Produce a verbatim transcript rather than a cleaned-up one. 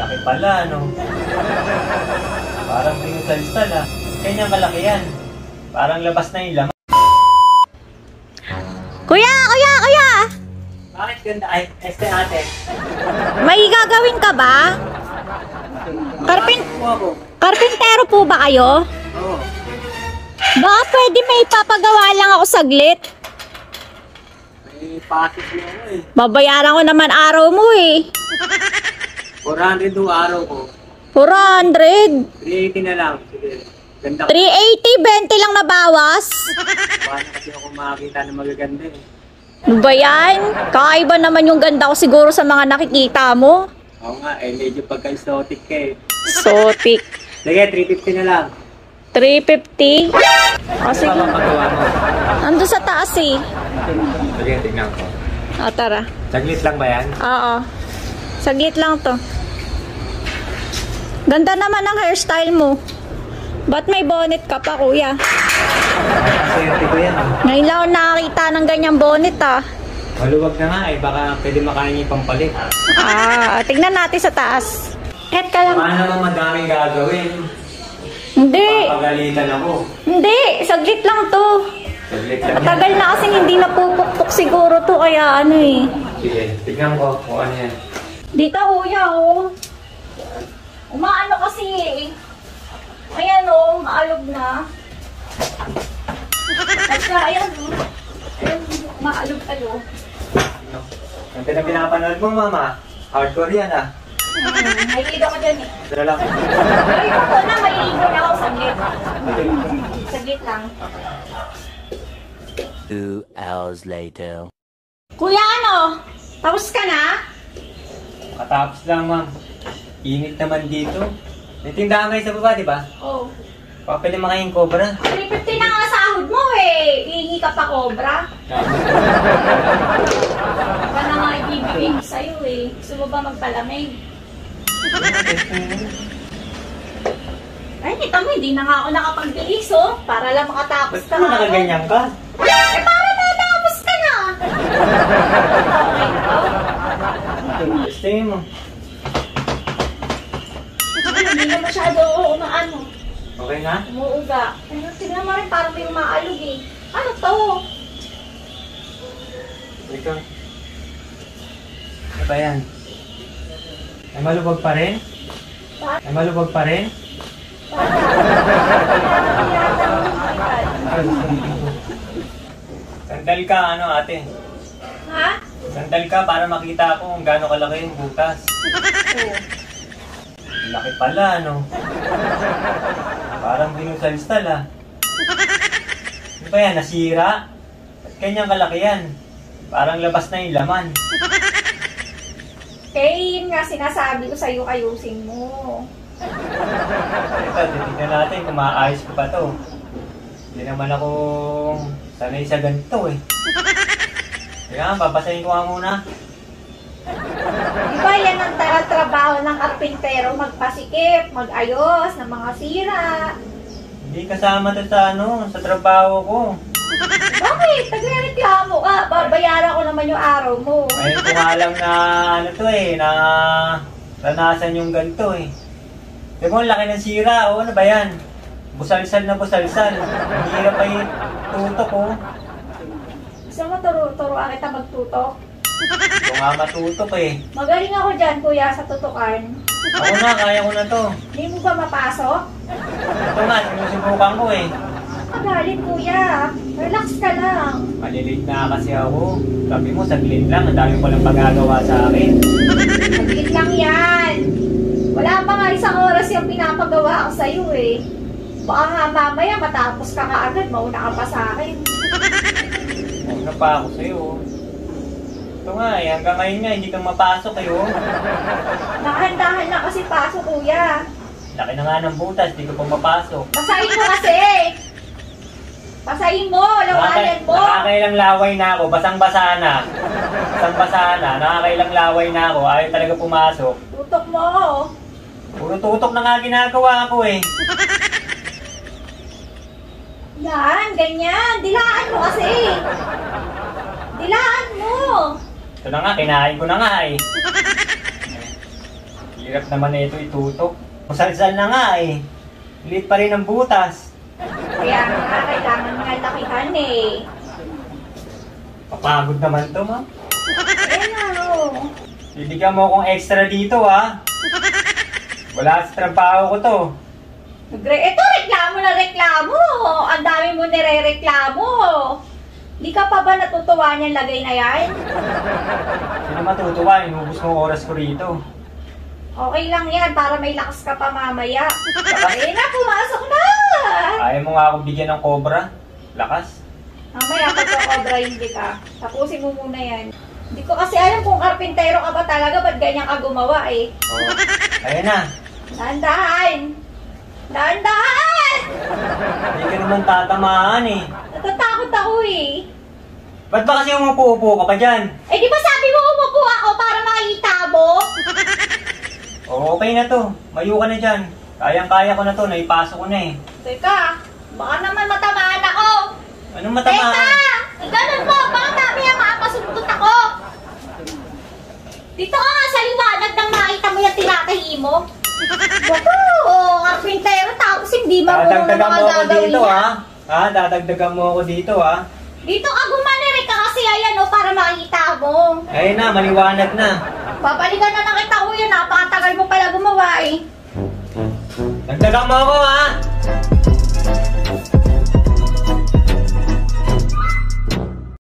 Laki pala, no? Parang pinusal-sal, ah. Kanyang kalaki yan. Parang labas na yung laman. Kuya! Kuya! Kuya! Bakit ganda? Ay, este ate. May gagawin ka ba? Karpin... Karpintero po ba kayo? Oo. Baka pwede may papagawa lang ako saglit. May pasis mo ako eh. Babayaran ko naman araw mo eh. four hundred do araw ko. four hundred? three eighty na lang. Sige. Ganda ko. three eighty, twenty lang nabawas. Paano kasi ako makakita na magaganda eh. Ano ba yan? Kakaiba naman yung ganda ko siguro sa mga nakikita mo. Oo nga, eh medyo pagka-exotic ka eh. Sotik. Sige, three fifty na lang. three fifty? O sige. Ano pa magawa mo? Nandun sa taas eh. Sige, tignan ko. O tara. Saglit lang ba yan? Oo. Saglit lang to. Ganda naman ang hairstyle mo. Ba't may bonnet ka pa, kuya? Swerte ko yan. Ngayon lang ako nakakita ng ganyang bonnet ah. Maluwag na nga eh, baka pwede makain yung pampalit. Ah, tingnan natin sa taas. Et ka lang. Paano naman madaming gagawin? Hindi. Papagalitan ako. Hindi. Saglit lang to. Saglit lang yan. Tagal na kasing hindi napupukpok siguro to. Kaya ano eh. Sige, tignan ko kung ano yan. Dito kuya oh. Umaano kasi eh. Ayan oh, maalog na. At saka ayan oh. Ayan, maalog tayo. Ang pinapanood mo mama, hardcore yan ah. Hmm, may lido ka dyan eh. Dala lang. Ay, ako na, may lido na ako. Saglit. Saglit lang. Two hours later. Kuya ano? Tapos ka na? Katapos lang ma'am. Init naman dito. May tindahan kayo sa baba, di ba? Oo. Oh. Baka pwede makain cobra. three fifty na nga sahod mo eh. Iingi ka pa cobra. Baka na nga ibibigay ko sa'yo eh. Gusto mo ba magpalamig? Ay, kita mo, hindi na nga ako nakapagbilis oh. Para lang makatapos Ba't ka naman nakaganyan ka? Eh, para matapos ka na. Okay na to? Gusto mo. Hindi na masyado umaano. Okay na? Umuuga. Pero tignan mo rin parang may umaalog eh. Ano to? Ito. Ano ba yan? Ay malubog pa rin? Ay malubog pa rin? Sandal ka, ano ate? Ha? Sandal ka para makita ko kung gaano kalaki yung butas. Oo. Laki pala, no? Parang binusal-sal, ah. Ano ba yan? Nasira? Ba't kanyang kalaki yan? Parang labas na yung laman. Kaya yun nga sinasabi ko sa'yo, ayusin mo. Ito, titignan natin kung maayos ko pa to. Hindi naman ako sanay sa ganito, eh. Kaya nga, papasahin ko nga muna. Di ba yan ang trabaho ng karpintero, magpasikip, magayos ng mga sira. Hindi kasama to sa ano, sa trabaho ko. Bakit? Nagre-reklamo ka. Babayaran ko naman yung araw mo. Ngayon ko nga alam na ano to eh, na ranasan yung ganito eh. Di mo, ang laki ng sira, o ano ba yan? Busalsal na busalsal. Ang hirap pa yung tutok oh. Gusto mo turo-turoan kita magtutok? Ito nga matutok eh. Magaling ako dyan, kuya, sa tutukan. Ako na, kaya ko na to. Hindi mo ba mapasok? Ito nga, sinusubukan ko eh. Magaling, kuya. Relax ka lang. Malilate na kasi ako. Sabi mo, saglit lang. Ang dami ko lang pagagawa sa akin. Saglit lang yan. Wala pa nga isang oras yung pinapagawa ko sa'yo eh. Baka nga mamaya matapos ka kaagad, mauna ka pa sa akin. Mauna pa ako sa'yo. Ito nga eh, hanggang ngayon nga, hindi kang mapasok eh oh. Nakahandahan na kasi pasok, kuya. Laki na nga ng butas, hindi ko pa mapasok. Basahin mo kasi. Basahin mo, lawanan mo. Nakakailang laway na ako, basang-basa na. Basang-basa na, nakakailang laway na ako, ayaw talaga pumasok. Tutok mo. Puro tutok na nga ginagawa ko eh. Yan, ganyan. Dilaan mo kasi. Dilaan mo. Ito na nga, kinain ko na nga eh. Hirap naman na ito itutok. Masalsal na nga eh. Liit pa rin ang butas. Kaya nga, kailangan nga lakihan eh. Papagod naman to, ma'am. Ayan na, oh. Bibigyan mo akong extra dito, ha? Wala sa trabaho ko to. Nagre ito, reklamo na reklamo. Ang dami mo nire-reklamo. Di ka pa ba natutuwa niyan lagay na yan? Sino matutuwa? Inubos mo oras ko rito. Okay lang yan, para may lakas ka pa mamaya. Ayun na, pumasok na! Ayaw mo nga akong bigyan ng cobra. Lakas. Mamaya, pagka-cobra hindi ka. Tapusin mo muna yan. Hindi ko kasi alam kung karpintero ka ba talaga, ba't ganyan ka gumawa eh. Oo. Ayan na. Dahan-dahan! Dahan-dahan! Hindi ka naman tatamaan eh. Natatakot ako eh. Ba't ba kasi umupo-upo ka pa dyan? Eh di ba sabi mo umupo ako para makita mo? Oo, okay na to. Mayo ka na dyan. Kayang-kaya ko na to. Naipasok ko na eh. Teka, baka naman matamaan ako. Anong matamaan? Teka! Ganun mo, baka mamaya makakasundot ako. Dito ka nga sa liwanag nang makita mo yung tinatahi mo. Bato, karpintero tapos hindi marunong Dadagdagan mga mo ako gagawin dito, niya. ha? Ha? Dadagdagan mo ako dito, ha? Dito ka gumanere ka kasi ayan o para makita mo. Ayun na, maliwanag na. Babalikan na lang kita kuya, napakatagal mo pala gumawa eh. Dagdagan mo ako, ha?